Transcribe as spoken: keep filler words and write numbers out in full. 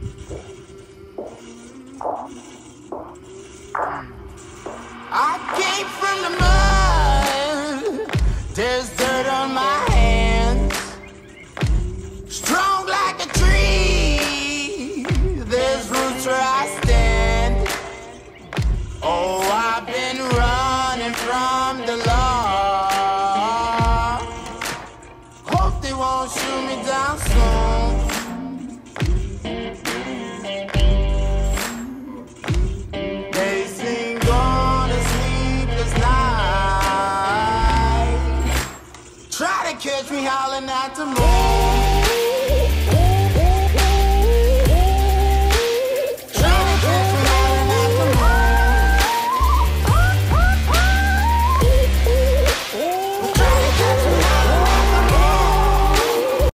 I came from the mud. There's dirt on my hands. Strong like a tree. There's roots where I stand. Oh, I've been running from the law. Hope they won't shoot me down soon. They sing on a sleepless night. Try to catch me howling at the moon.